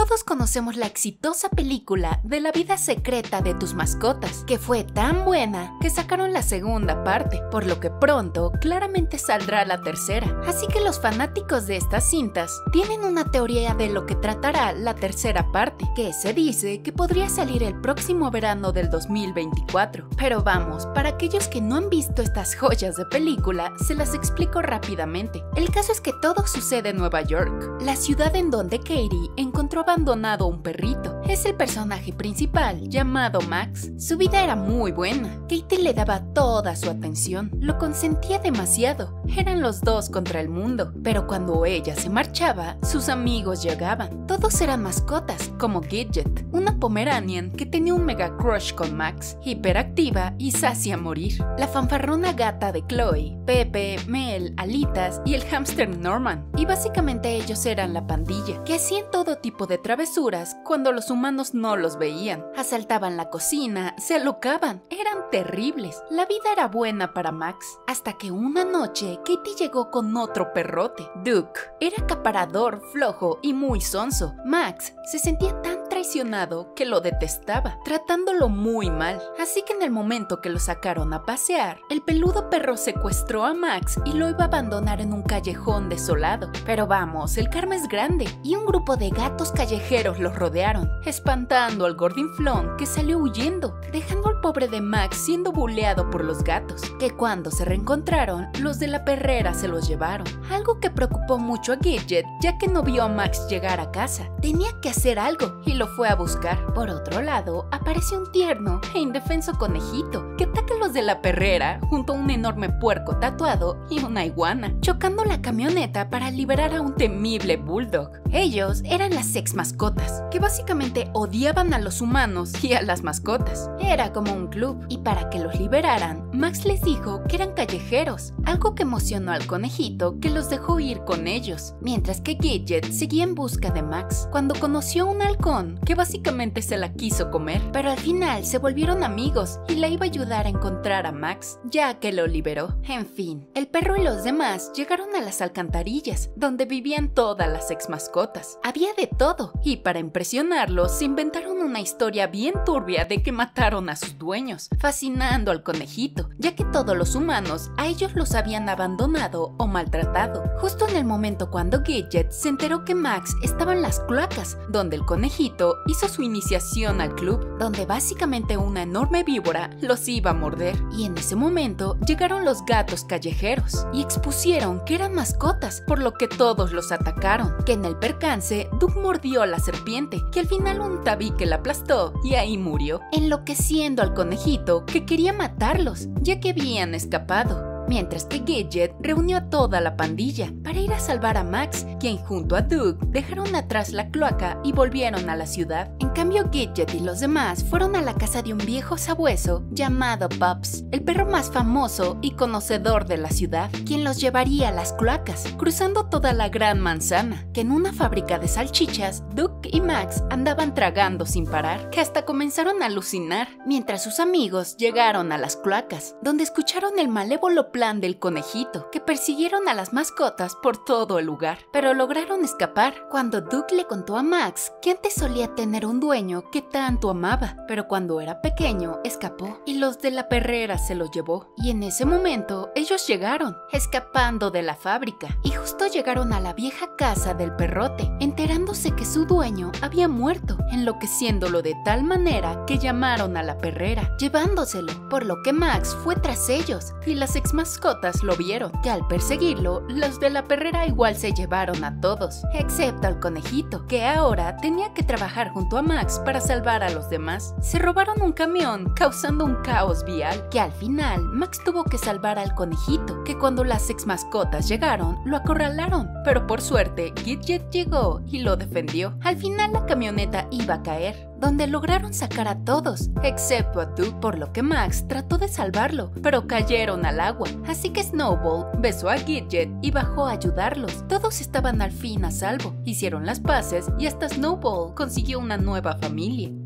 Todos conocemos la exitosa película de la vida secreta de tus mascotas, que fue tan buena que sacaron la segunda parte, por lo que pronto claramente saldrá la tercera. Así que los fanáticos de estas cintas tienen una teoría de lo que tratará la tercera parte, que se dice que podría salir el próximo verano del 2024. Pero vamos, para aquellos que no han visto estas joyas de película, se las explico rápidamente. El caso es que todo sucede en Nueva York, la ciudad en donde Katie encontró abandonado un perrito. Es el personaje principal, llamado Max. Su vida era muy buena. Katie le daba toda su atención, lo consentía demasiado. Eran los dos contra el mundo, pero cuando ella se marchaba, sus amigos llegaban. Todos eran mascotas, como Gidget, una Pomeranian que tenía un mega crush con Max, hiperactiva y sacia a morir. La fanfarrona gata de Chloe, Pepe, Mel, Alitas y el hámster Norman. Y básicamente ellos eran la pandilla, que hacían todo tipo de travesuras cuando los humanos no los veían. Asaltaban la cocina, se alocaban, eran terribles. La vida era buena para Max, hasta que una noche Katie llegó con otro perrote, Duke. Era acaparador, flojo y muy sonso. Max se sentía tan traicionado que lo detestaba, tratándolo muy mal. Así que en el momento que lo sacaron a pasear, el peludo perro secuestró a Max y lo iba a abandonar en un callejón desolado. Pero vamos, el karma es grande, y un grupo de gatos callejeros los rodearon, espantando al gordinflón que salió huyendo, dejando al pobre de Max siendo buleado por los gatos, que cuando se reencontraron, los de la perrera se los llevaron. Algo que preocupó mucho a Gidget, ya que no vio a Max llegar a casa. Tenía que hacer algo y lo fue a buscar. Por otro lado, apareció un tierno e indefenso conejito que ataca a los de la perrera junto a un enorme puerco tatuado y una iguana, chocando la camioneta para liberar a un temible bulldog. Ellos eran las ex mascotas, que básicamente odiaban a los humanos y a las mascotas. Era como un club, y para que los liberaran, Max les dijo que eran callejeros, algo que emocionó al conejito, que los dejó ir con ellos, mientras que Gidget seguía en busca de Max, cuando conoció a un halcón que básicamente se la quiso comer, pero al final se volvieron amigos y la iba a ayudar a encontrar a Max, ya que lo liberó. En fin, el perro y los demás llegaron a las alcantarillas, donde vivían todas las ex mascotas. Había de todo, y para impresionarlos se inventaron una historia bien turbia de que mataron a sus dueños, fascinando al conejito, ya que todos los humanos a ellos los habían abandonado o maltratado. Justo en el momento cuando Gidget se enteró que Max estaba en las cloacas, donde el conejito hizo su iniciación al club, donde básicamente una enorme víbora los iba a morder. Y en ese momento llegaron los gatos callejeros y expusieron que eran mascotas, por lo que todos los atacaron, que en el percance Duke mordió a la serpiente, que al final un tabique la aplastó y ahí murió, enloqueciendo al conejito, que quería matarlos, ya que habían escapado. Mientras que Gidget reunió a toda la pandilla para ir a salvar a Max, quien junto a Duke dejaron atrás la cloaca y volvieron a la ciudad. En cambio, Gidget y los demás fueron a la casa de un viejo sabueso llamado Pops, el perro más famoso y conocedor de la ciudad, quien los llevaría a las cloacas, cruzando toda la gran manzana, que en una fábrica de salchichas, Duke y Max andaban tragando sin parar, que hasta comenzaron a alucinar, mientras sus amigos llegaron a las cloacas, donde escucharon el malévolo plan del conejito, que persiguieron a las mascotas por todo el lugar, pero lograron escapar cuando Duke le contó a Max que antes solía tener un dueño que tanto amaba, pero cuando era pequeño escapó y los de la perrera se lo llevó. Y en ese momento ellos llegaron, escapando de la fábrica, y justo llegaron a la vieja casa del perrote, enterándose que su dueño había muerto, enloqueciéndolo de tal manera que llamaron a la perrera, llevándoselo, por lo que Max fue tras ellos y las ex mascotas lo vieron, que al perseguirlo, los de la perrera igual se llevaron a todos, excepto al conejito, que ahora tenía que trabajar junto a Max para salvar a los demás. Se robaron un camión, causando un caos vial, que al final Max tuvo que salvar al conejito, que cuando las ex mascotas llegaron, lo acorralaron, pero por suerte, Gidget llegó y lo defendió. Al final la camioneta iba a caer, donde lograron sacar a todos, excepto a Duke, por lo que Max trató de salvarlo, pero cayeron al agua. Así que Snowball besó a Gidget y bajó a ayudarlos. Todos estaban al fin a salvo, hicieron las paces y hasta Snowball consiguió una nueva familia.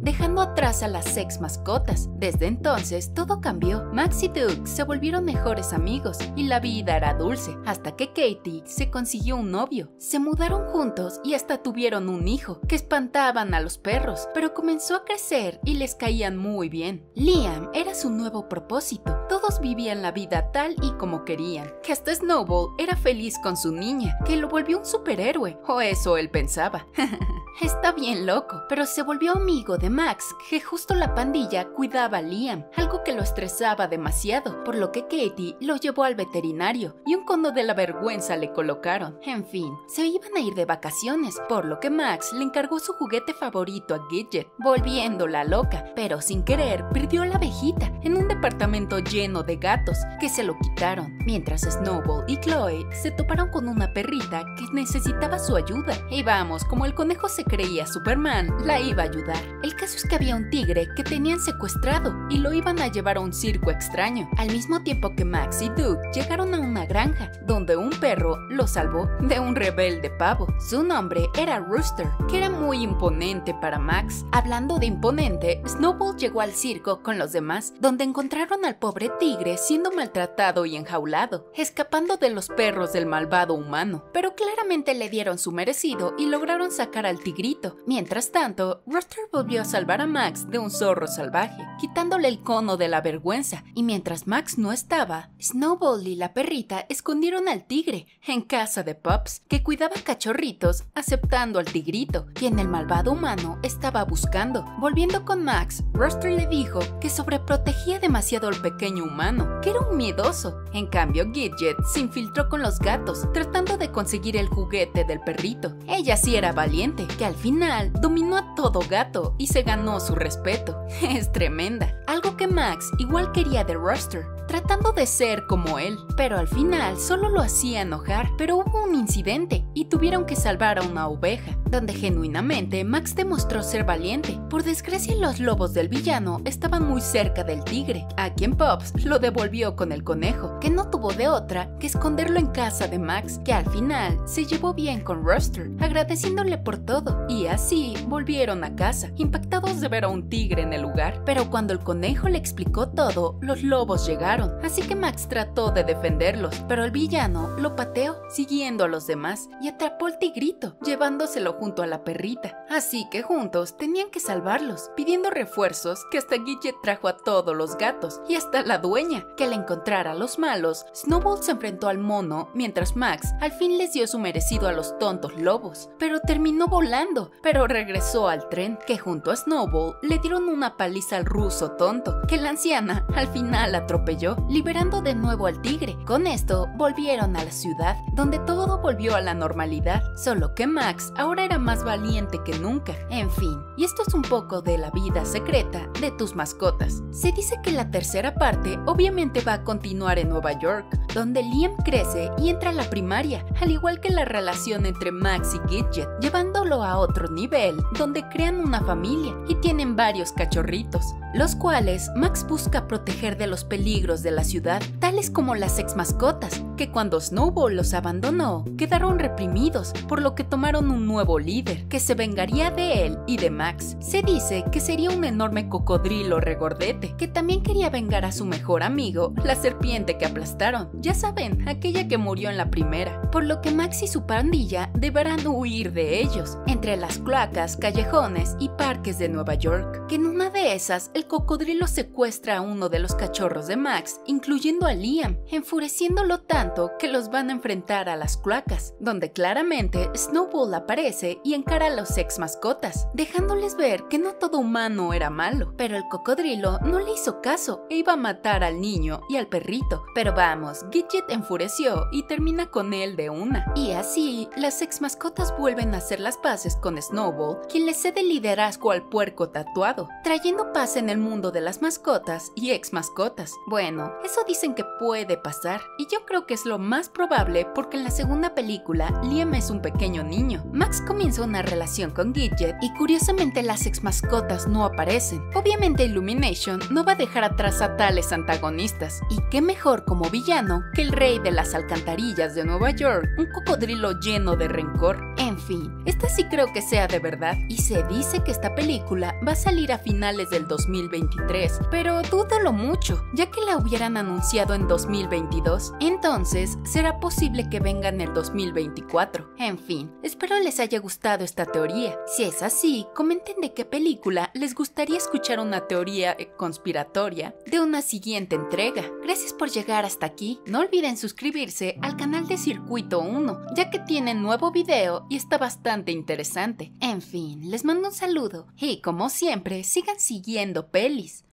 dejando atrás a las ex mascotas. Desde entonces todo cambió. Max y Duke se volvieron mejores amigos y la vida era dulce, hasta que Katie se consiguió un novio. Se mudaron juntos y hasta tuvieron un hijo, que espantaban a los perros, pero comenzó a crecer y les caían muy bien. Liam era su nuevo propósito. Todos vivían la vida tal y como querían, que hasta Snowball era feliz con su niña, que lo volvió un superhéroe, o eso él pensaba. Está bien loco, pero se volvió amigo de Max, que justo la pandilla cuidaba a Liam, algo que lo estresaba demasiado, por lo que Katie lo llevó al veterinario y un cono de la vergüenza le colocaron. En fin, se iban a ir de vacaciones, por lo que Max le encargó su juguete favorito a Gidget, volviéndola loca, pero sin querer perdió a la abejita en un departamento lleno de gatos que se lo quitaron, mientras Snowball y Chloe se toparon con una perrita que necesitaba su ayuda, y vamos, como el conejo se creía Superman, la iba a ayudar. El caso es que había un tigre que tenían secuestrado y lo iban a llevar a un circo extraño, al mismo tiempo que Max y Duke llegaron a una granja, donde un perro lo salvó de un rebelde pavo. Su nombre era Rooster, que era muy imponente para Max. Hablando de imponente, Snowball llegó al circo con los demás, donde encontraron al pobre tigre siendo maltratado y enjaulado, escapando de los perros del malvado humano, pero claramente le dieron su merecido y lograron sacar al tigrito. Mientras tanto, Rooster volvió a salvar a Max de un zorro salvaje, quitándole el cono de la vergüenza, y mientras Max no estaba, Snowball y la perrita escondieron al tigre en casa de Pops, que cuidaba cachorritos, aceptando al tigrito, quien el malvado humano estaba buscando. Volviendo con Max, Rooster le dijo que sobreprotegía demasiado al pequeño humano, que era un miedoso. En cambio, Gidget se infiltró con los gatos, tratando de conseguir el juguete del perrito. Ella sí era valiente, que al final dominó a todo gato y se ganó su respeto. Es tremenda. Algo que Max igual quería de Rooster, tratando de ser como él, pero al final solo lo hacía enojar. Pero hubo un incidente y tuvieron que salvar a una oveja, donde genuinamente Max demostró ser valiente. Por desgracia, los lobos del villano estaban muy cerca del tigre, a quien Pops lo devolvió con el conejo, que no tuvo de otra que esconderlo en casa de Max, que al final se llevó bien con Rooster, agradeciéndole por todo, y así volvieron a casa, impactados de ver a un tigre en el lugar. Pero cuando el conejo le explicó todo, los lobos llegaron, así que Max trató de defenderlos, pero el villano lo pateó, siguiendo a los demás, y atrapó al tigrito, llevándoselo junto a la perrita. Así que juntos tenían que salvarlos, pidiendo refuerzos, que hasta Gidget trajo a todos los gatos, y hasta la dueña, que al encontrar a los malos, Snowball se enfrentó al mono, mientras Max al fin les dio su merecido a los tontos lobos, pero terminó volando, pero regresó al tren, que junto a Snowball le dieron una paliza al ruso tonto, que la anciana al final atropelló, liberando de nuevo al tigre. Con esto volvieron a la ciudad, donde todo volvió a la normalidad, solo que Max ahora era más valiente que nunca. En fin, y esto es un poco de la vida secreta de tus mascotas. Se dice que la tercera parte obviamente va a continuar en Nueva York, donde Liam crece y entra a la primaria, al igual que la relación entre Max y Gidget, llevándolo a otro nivel, donde crean una familia y tienen varios cachorritos, los cuales Max busca proteger de los peligros de la ciudad, tales como las ex mascotas, que cuando Snowball los abandonó, quedaron reprimidos, por lo que tomaron un nuevo líder, que se vengaría de él y de Max. Se dice que sería un enorme cocodrilo regordete, que también quería vengar a su mejor amigo, la serpiente que aplastaron, ya saben, aquella que murió en la primera, por lo que Max y su pandilla deberán huir de ellos, entre las cloacas, callejones y parques de Nueva York, que en una de esas el cocodrilo secuestra a uno de los cachorros de Max, incluyendo a Liam, enfureciéndolo tanto que los van a enfrentar a las cloacas, donde claramente Snowball aparece y encara a los ex mascotas, dejándoles ver que no todo humano era malo, pero el cocodrilo no le hizo caso e iba a matar al niño y al perrito. Pero vamos, Gidget enfureció y termina con él de una, y así las ex mascotas vuelven a hacer las paces con Snowball, quien le cede liderazgo al puerco tatuado, trayendo paz en el mundo de las mascotas y ex mascotas. Bueno, eso dicen que puede pasar, y yo creo que que es lo más probable porque en la segunda película Liam es un pequeño niño. Max comienza una relación con Gidget y curiosamente las ex mascotas no aparecen. Obviamente Illumination no va a dejar atrás a tales antagonistas, y qué mejor como villano que el rey de las alcantarillas de Nueva York, un cocodrilo lleno de rencor. En fin, esta sí creo que sea de verdad, y se dice que esta película va a salir a finales del 2023, pero dúdalo mucho, ya que la hubieran anunciado en 2022, entonces será posible que venga en el 2024. En fin, espero les haya gustado esta teoría. Si es así, comenten de qué película les gustaría escuchar una teoría conspiratoria de una siguiente entrega. Gracias por llegar hasta aquí. No olviden suscribirse al canal de Circuito 1, ya que tienen nuevo video y está bastante interesante. En fin, les mando un saludo y como siempre, sigan siguiendo pelis.